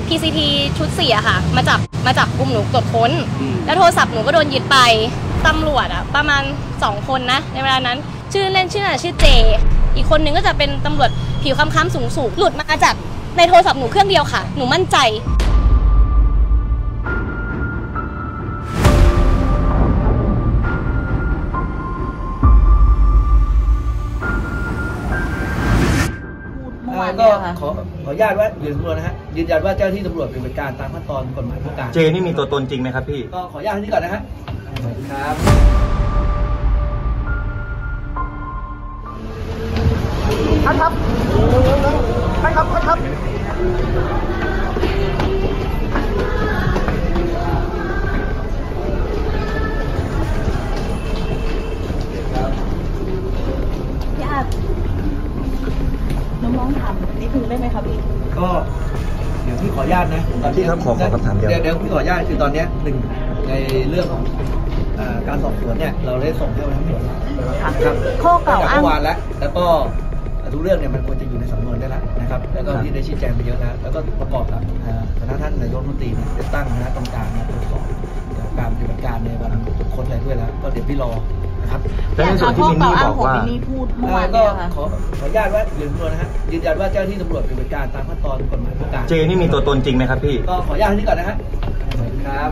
PCT ชุด4อะค่ะมาจับกลุ่มหนูตรวจค้นแล้วโทรศัพท์หนูก็โดนยึดไปตำรวจอะประมาณ2คนนะในเวลานั้นชื่อเล่นชื่อเจอีกคนนึงก็จะเป็นตำรวจผิวค้ำๆสูงหลุดมาจากในโทรศัพท์หนูเครื่องเดียวค่ะหนูมั่นใจก็ขออนุญาตว่ายืนยันนะฮะยืนยันว่าเจ้าที่ตำรวจเป็นการตามขั้นตอนกฎหมายทุกการเจนี่มีตัวตนจริงไหมครับพี่ก็ขออนุญาตที่ก่อนนะฮะครับครับญาติน้องๆถามนี่คือได้ไหมครับพี่ก็เดี๋ยวพี่ขออนุญาตนะตอนที่ขอคำถามเดียวเดี๋ยวพี่ขออนุญาตคือตอนนี้หนึ่งในเรื่องของการสอบสวนเนี่ยเราได้ส่งให้ทั้งหมดครับข้อกล่าวอ้างเมื่อวานแล้วก็ทุกเรื่องเนี่ยมันควรจะอยู่ในสำนวนได้แล้วนะครับแล้วก็ที่ได้ชี้แจงไปเยอะแล้วก็ประกอบกับคณะท่านนายกรัฐมนตรีเนี่ยได้ตั้งคณะกรรมการมาตรวจสอบการปฏิบัติการในวันคนอะไรด้วยแล้วก็เดี๋ยวพี่รอนะครับแต่ในส่วนที่มินนี่บอกว่าก็ขออนุญาตว่ายืนยันนะฮะยืนยันว่าเจ้าที่ตำรวจเป็นการตามขั้นตอนกฎหมายทุกการเจนี่มีตัวตนจริงไหมครับพี่ก็ขออนุญาตที่ก่อนนะฮะครับ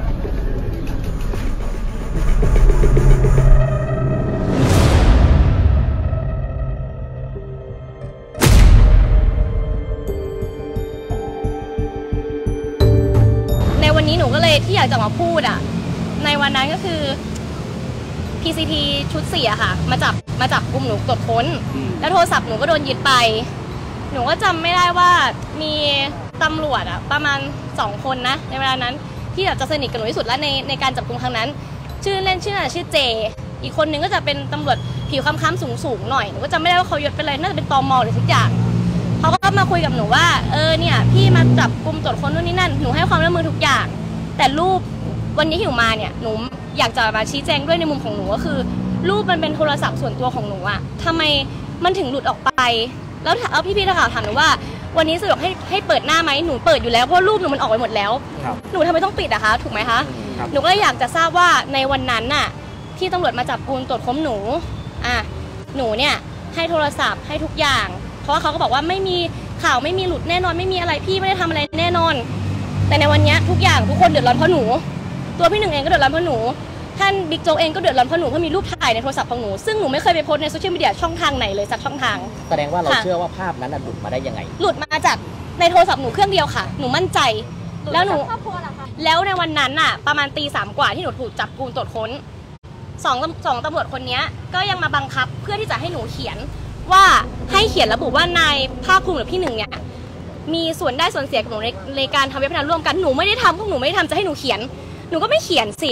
ในวันนี้หนูก็เลยที่อยากจะมาพูดในวันนั้นก็คือ PCT ชุด4อะค่ะมาจับกลุ่มหนูตรวจค้นแล้วโทรศัพท์หนูก็โดนยึดไปหนูก็จำไม่ได้ว่ามีตำรวจประมาณ2คนนะในเวลานั้นที่จะสนิทกับหนูที่สุดแล้วในการจับกลุ่มครั้งนั้นชื่อเล่นชื่อเจอีกคนนึงก็จะเป็นตำรวจผิวค้ำๆสูงหน่อยหนูก็จำไม่ได้ว่าเขายศเป็นอะไรน่าจะเป็นตม.หรือทุกอย่างเขาก็มาคุยกับหนูว่าเนี่ยพี่มาจับกลุ่มตรวจค้นนู่นนี่นั่นหนูให้ความร่วมมือทุกอย่างแต่รูปวันนี้ที่หนูมาเนี่ยหนูอยากจะมาชี้แจงด้วยในมุมของหนูก็คือรูปมันเป็นโทรศัพท์ส่วนตัวของหนูทำไมมันถึงหลุดออกไปแล้วพี่ๆนักข่าวถามหนูว่าวันนี้สะดวกให้เปิดหน้าไหมหนูเปิดอยู่แล้วเพราะรูปหนูมันออกไปหมดแล้วหนูทำไมต้องปิดคะถูกไหมคะหนูก็เลยอยากจะทราบว่าในวันนั้นที่ตำรวจมาจับกุมตรวจค้นหนูเนี่ยให้โทรศัพท์ให้ทุกอย่างเพราะว่าเขาก็บอกว่าไม่มีข่าวไม่มีหลุดแน่นอนไม่มีอะไรพี่ไม่ได้ทำอะไรแน่นอนแต่ในวันนี้ทุกอย่างทุกคนเดือดร้อนเพราะหนูตัวพี่หนึ่งเองก็เดือดร้อนเพราะหนูท่านบิ๊กโจ๊กเองก็เดือดร้อนเพราะหนูเพราะมีรูปถ่ายในโทรศัพท์ของหนูซึ่งหนูไม่เคยไปโพสในโซเชียลมีเดียช่องทางไหนเลยสักช่องทางแสดงว่าเราเชื่อว่าภาพนั้นหลุดมาได้ยังไงหลุดมาจากในโทรศัพท์หนูเครื่องเดียวค่ะหนูมั่นใจแล้วหนูแล้วในวันนั้นประมาณตี 3กว่าที่หนูถูกจับกุมตรวจค้นสองตำรวจคนนี้ก็ยังมาบังคับเพื่อที่จะให้หนูเขียนว่าให้เขียนระบุว่านายภาคภูมิหรือพี่หนึ่งเนี่ยมีส่วนได้ส่วนเสียกับหนูในการทำเว็บพนันร่วมกันหนูไม่ได้ทำพวกหนูไม่ได้ทำจะให้หนูเขียนหนูก็ไม่เขียนสิ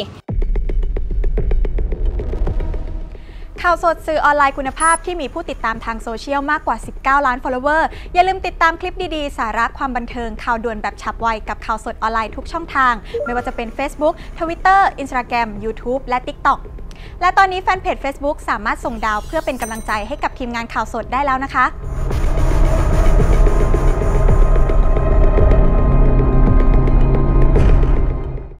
ข่าวสดสื่อออนไลน์คุณภาพที่มีผู้ติดตามทางโซเชียลมากกว่า19ล้าน follower อย่าลืมติดตามคลิปดีๆสาระความบันเทิงข่าวด่วนแบบฉับไวกับข่าวสดออนไลน์ทุกช่องทางไม่ว่าจะเป็น Facebook Twitter Instagram YouTube และ TikTok และตอนนี้แฟนเพจ Facebook สามารถส่งดาวเพื่อเป็นกำลังใจให้กับทีมงานข่าวสดได้แล้วนะคะ